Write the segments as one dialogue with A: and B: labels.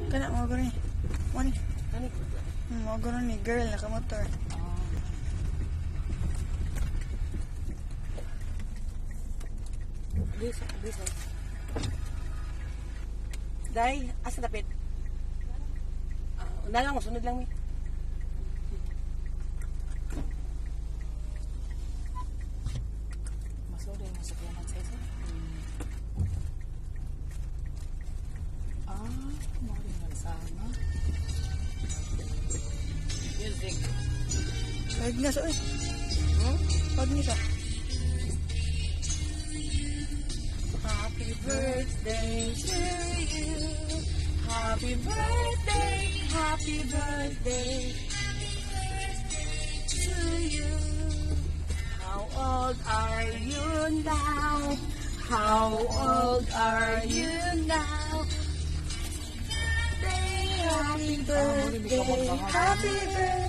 A: Kana mo gani. Mo ni.
B: Kani.
A: Mo gani ni girl nakamotor.
B: Bisa. Dahil, asa tapit? Una lang, sunod lang mi. Maslo rin yung masakyanan sa isa. Maring nagsama. Music.
A: Pag na sa oy. Pag ni sa.
B: Happy birthday to you. Happy birthday, happy birthday to you. How old are you now? How old are you now? Happy birthday, happy birthday.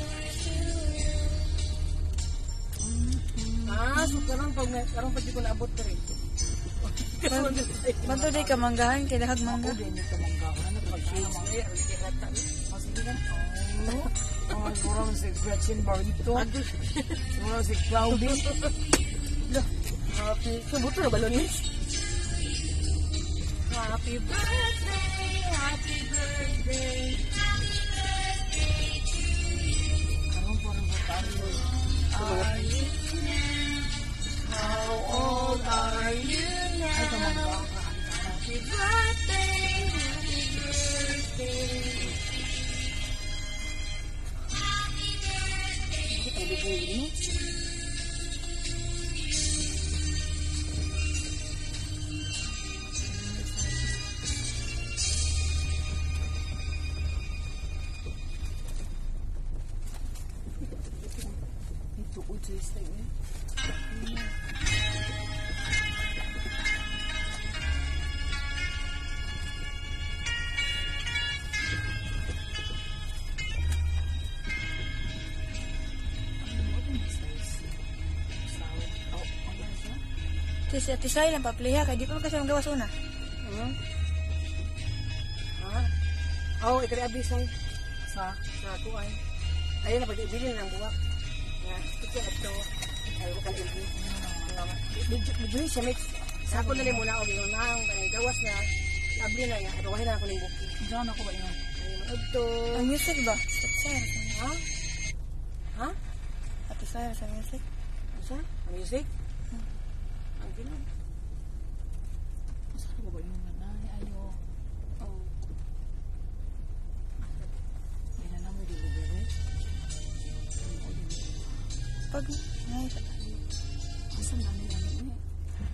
B: So karang pag di ko naabot ka rin.
A: Banto day ka manggahan kay dahag mangga.
B: Hindi ka manggahan. Pag-share, irata. Sige na. Mura si Gretchen Barrito. Mura si Claudie. Happy. Subuto na balonis. Happy birthday. Happy birthday. Karong parang tayo. Are you? How old are you now? Happy birthday, happy birthday. Happy birthday. Ito udah istilahnya.
A: Tisay lang papliha kay di pa kasi magawas una.
B: Ikari abisay sa kuan. Ayun na pag-ibili ng buwak. Ito ito. Ay ko kan ilgi. Medyo siya mix. Sa ako na rin muna og yung nang gawas na abli na ya. Ato na ako ning buki. Diyan ako ba ina? Ayun ito.
A: Ang music ba?
B: Ha?
A: Tisay sa music.
B: Sa music? Ang ginawa. Saan ko ba yung nanay? Ayo. May nanay mo di bubere?
A: Pag nay.
B: Asan nanay namin eh?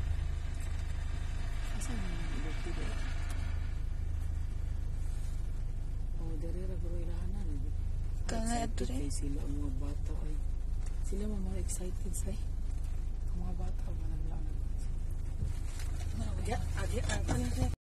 B: Asan nanay bubere? Dari raguro ilahanan.
A: Kaya ito rin.
B: Sila ang mga bata ay sila mga excited say. Mga bata ba naglalaro? Ano